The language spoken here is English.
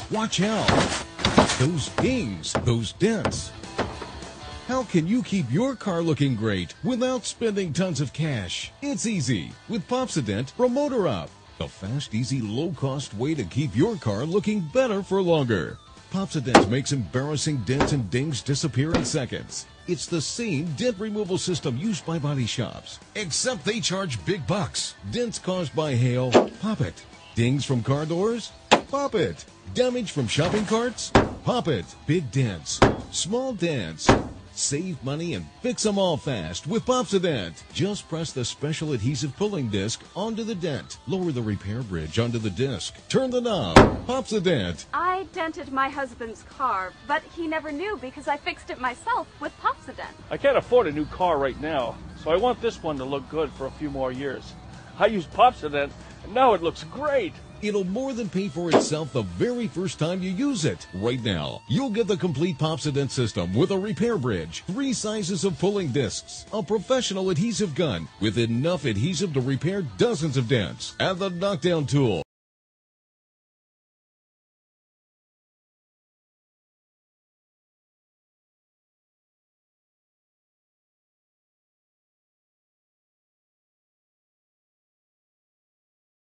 Watch out. Those dings, those dents. How can you keep your car looking great without spending tons of cash? It's easy with Popsodent from Motor Up. The fast, easy, low-cost way to keep your car looking better for longer. Popsodent makes embarrassing dents and dings disappear in seconds. It's the same dent removal system used by body shops, except they charge big bucks. Dents caused by hail, pop it. Dings from car doors, pop it. Damage from shopping carts, pop it. Big dents, small dents. Save money and fix them all fast with Popsodent. Just press the special adhesive pulling disc onto the dent. Lower the repair bridge onto the disc. Turn the knob. Popsodent. I dented my husband's car, but he never knew because I fixed it myself with Popsodent. I can't afford a new car right now, so I want this one to look good for a few more years. I used Popsodent, and now it looks great. It'll more than pay for itself the very first time you use it. Right now, you'll get the complete Popsodent system with a repair bridge, 3 sizes of pulling discs, a professional adhesive gun with enough adhesive to repair dozens of dents, and the knockdown tool.